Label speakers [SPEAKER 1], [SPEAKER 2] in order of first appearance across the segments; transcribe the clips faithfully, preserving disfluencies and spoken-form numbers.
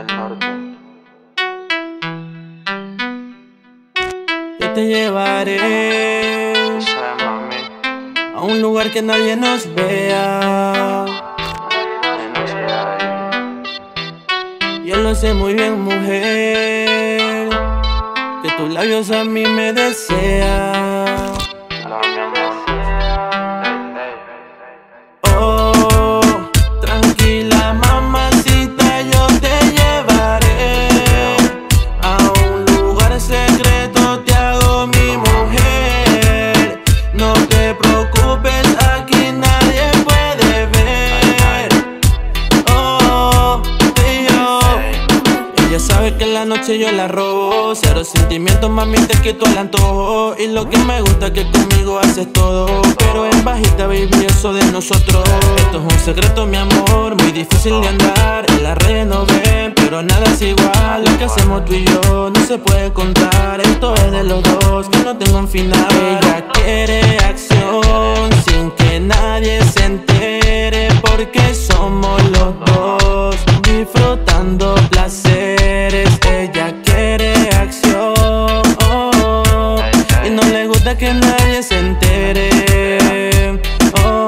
[SPEAKER 1] del norte.
[SPEAKER 2] Yo te llevaré
[SPEAKER 1] Tú sabes, mami,
[SPEAKER 2] a un lugar que nadie nos vea.
[SPEAKER 1] que no se hay.
[SPEAKER 2] Yo lo sé muy bien, mujer, que tus labios a mí me desean.
[SPEAKER 1] Hola, mi amor. Ey, ey.
[SPEAKER 2] Oh, tranquila, mamacita, yo te llevaré a un lugar secreto, te hago mi mujer. No te preocupes, aquí nadie puede ver. Oh, tío, ella sabe que en la noche yo la robo. Cero sentimientos, mami, te quito el antojo. Y lo que me gusta es que conmigo haces todo. Pero en bajita, baby, eso de nosotros. Esto es un secreto, mi amor, muy difícil de andar. En las redes no ven, pero nada es igual. Lo que hacemos tú y yo no se puede contar. Esto es de los dos, que no tengo un final. Ella quiere acción sin que nadie se entere, porque somos los dos disfrutando placeres. Ella quiere acción, oh, y no le gusta que nadie se entere. Oh,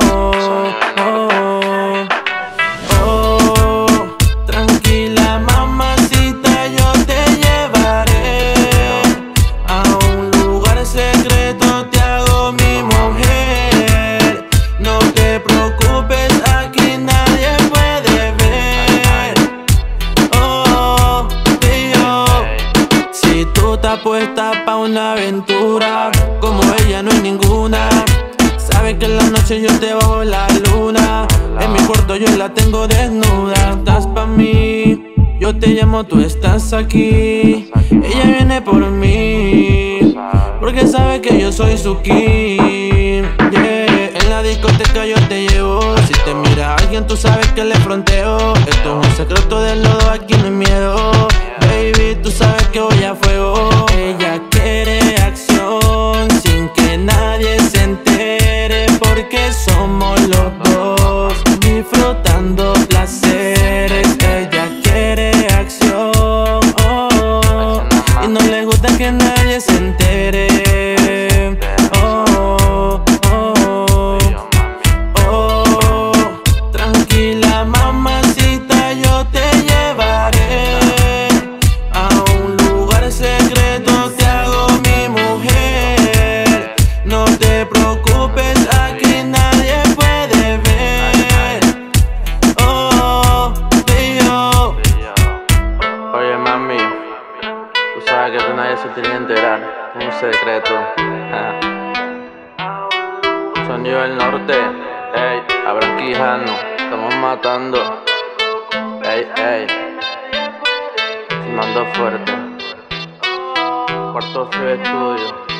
[SPEAKER 2] oh, oh, tranquila, mamacita, yo te llevaré a un lugar secreto, te hago mi mujer. No te preocupes, aquí nadie puede ver. Oh, tío, si tú estás puesta pa' una aventura, como ella no hay ninguna. Sabes que en la noche yo te bajo la luna. En mi cuarto yo la tengo desnuda. Estás pa' mí, yo te llamo, tú estás aquí. Ella viene por mí, porque sabe que yo soy su king. Yeah. En la discoteca yo te llevo. Si te mira alguien, tú sabes que le fronteo. Esto es un secreto de los dos, aquí no hay miedo. Baby, tú sabes que voy a fuego. Ella quiere acción sin que nadie se entere, porque somos los dos disfrutando placeres. Ella quiere acción, oh, y no le gusta que nadie se entere. Oh, oh, oh, tranquila, mamacita, yo te llevaré a un lugar secreto, te hago mi mujer. No te preocupes, aquí nadie puede ver. Oh, tío.
[SPEAKER 1] Oye, mami, tú sabes que de nadie se tiene que enterar. Es un secreto. Sonido del norte. Ey, Abraham Quijano. Estamos matando. Ey, ey. Filmando fuerte. Cuarto Frío Estudio.